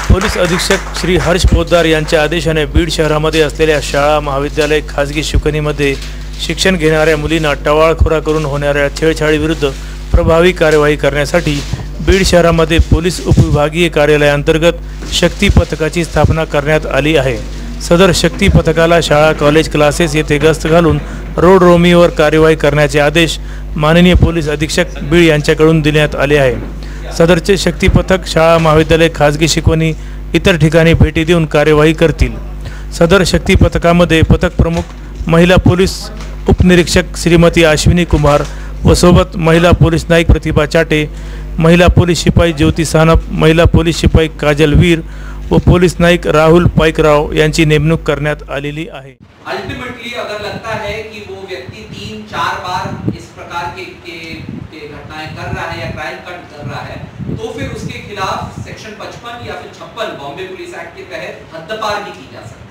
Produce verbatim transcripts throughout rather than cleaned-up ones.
Police अधीक्षक श्री हर्ष पोद्दार यांच्या आदेशाने बीड शहरामध्ये असलेल्या शाळा महाविद्यालय खाजगी शिकवणीमध्ये शिक्षण घेणाऱ्या मुलींना टवाळखोरा करून होणाऱ्या छेडछाडीविरुद्ध प्रभावी कार्यवाही करण्यासाठी बीड शहरामध्ये पोलीस उपविभागीय कार्यालयाअंतर्गत शक्ती पथकाची स्थापना करण्यात आली आहे। सदर शक्ती पथकाला शाळा कॉलेज क्लासेस येथे गस्त घालून रोड रोमियोवर कार्यवाही करण्याचे आदेश माननीय पोलीस अधीक्षक बीड यांच्याकडून देण्यात आले आहे। सदरचे शक्ती पथक शाळा महाविद्यालय खाजगी शिकवणी इतर ठिकाणी भेटी देऊन कार्यवाही करतील। सदर शक्ती पथकामध्ये पथक प्रमुख महिला पोलीस उपनिरीक्षक श्रीमती अश्विनी कुमार व सोबत महिला पोलीस नाईक प्रतिभा चाटे, महिला पोलीस शिपाई ज्योति सानप, महिला पोलीस शिपाई काजल वीर व पोलीस नाईक राहुल पाईकराव यांची नेमणूक करण्यात आलेली आहे। अल्टीमेटली अगर लगता है कि वो व्यक्ति तीन चार बार इस प्रकार के के, के घटनाएं कर रहा है या क्राइम कर रहा है तो फिर उसके खिलाफ सेक्शन पचपन या फिर छप्पन बॉम्बे पुलिस एक्ट के तहत हद्दपार भी की जा सकती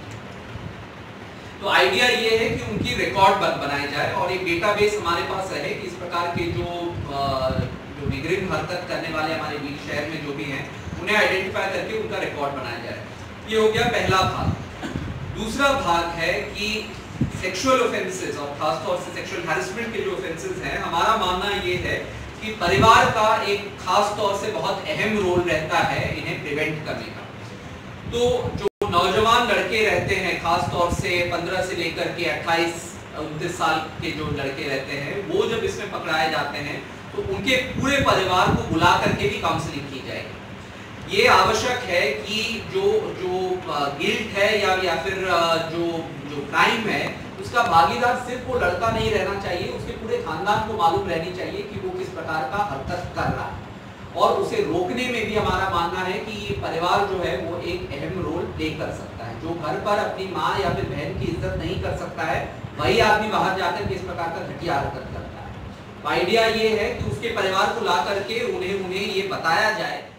है। तो आइडिया ये है कि उनकी रिकॉर्ड बनाई जाए और एक डेटाबेस हमारे पास रहे कि इस प्रकार के जो जो विग्रिम हरकत करने वाले हमारे बीच शहर में जो भी हैं उन्हें आइडेंटिफाई करके उनका रिकॉर्ड बनाया जाए। ये हो गया पहला भाग। दूसरा भाग है कि सेक्सुअल ऑफेंसेस और खासतौर से सेक्सुअल हैरेसमेंट के जो ऑफेंसेस हैं, हमारा मानना ये है कि परिवार का एक खास तौर से बहुत अहम रोल रहता है इन्हें प्रिवेंट करने का। तो जो नौजवान लड़के रहते हैं, खास तौर से पंद्रह से लेकर के अट्ठाईस उनतीस साल के जो लड़के रहते हैं, वो जब इसमें पकड़ाए जाते हैं तो उनके पूरे परिवार को बुला करके भी काउंसलिंग की जाएगी। ये आवश्यक है कि जो जो गिल्ट है या या फिर जो जो क्राइम है उसका भागीदार सिर्फ वो लड़का नहीं रहना चाहिए, उसके पूरे खानदान को मालूम रहनी चाहिए कि वो किस प्रकार का हरकत कर रहा है। और उसे रोकने में भी हमारा मानना है कि ये परिवार जो है वो एक अहम रोल प्ले कर सकता है। जो घर पर अपनी माँ या फिर बहन की इज्जत नहीं कर सकता है, वही आदमी बाहर जाकर के इस प्रकार का घटिया हरकत करता है। आइडिया ये है कि उसके परिवार को ला करके उन्हें उन्हें ये बताया जाए